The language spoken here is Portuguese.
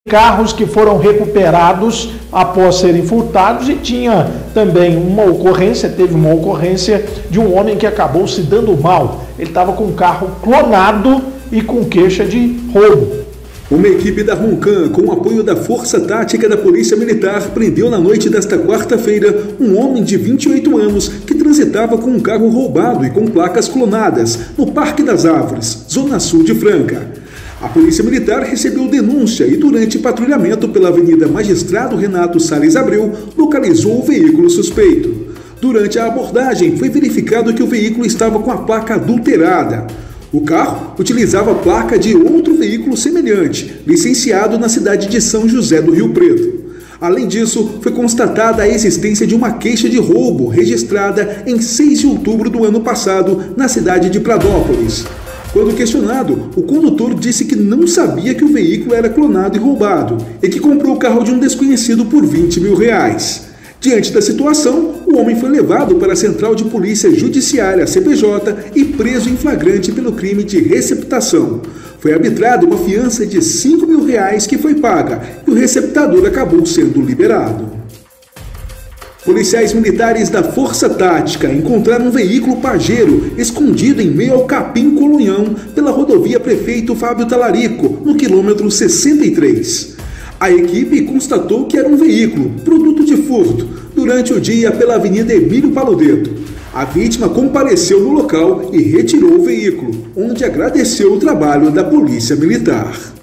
carros que foram recuperados após serem furtados, e tinha também teve uma ocorrência de um homem que acabou se dando mal. Ele estava com um carro clonado e com queixa de roubo. Uma equipe da Roncan, com o apoio da Força Tática da Polícia Militar, prendeu na noite desta quarta-feira um homem de 28 anos que transitava com um carro roubado e com placas clonadas no Parque das Árvores, zona sul de Franca. A Polícia Militar recebeu denúncia e, durante patrulhamento pela Avenida Magistrado Renato Salles Abreu, localizou o veículo suspeito. Durante a abordagem, foi verificado que o veículo estava com a placa adulterada. O carro utilizava a placa de outro veículo semelhante, licenciado na cidade de São José do Rio Preto. Além disso, foi constatada a existência de uma queixa de roubo registrada em 6 de outubro do ano passado na cidade de Pradópolis. Quando questionado, o condutor disse que não sabia que o veículo era clonado e roubado e que comprou o carro de um desconhecido por R$20 mil. Diante da situação, o homem foi levado para a Central de Polícia Judiciária, CPJ, e preso em flagrante pelo crime de receptação. Foi arbitrada uma fiança de R$5 mil que foi paga e o receptador acabou sendo liberado. Policiais militares da Força Tática encontraram um veículo Pajero escondido em meio ao Capim Colonhão pela rodovia Prefeito Fábio Talarico, no quilômetro 63. A equipe constatou que era um veículo, produto de furto, durante o dia pela Avenida Emílio Paludeto. A vítima compareceu no local e retirou o veículo, onde agradeceu o trabalho da Polícia Militar.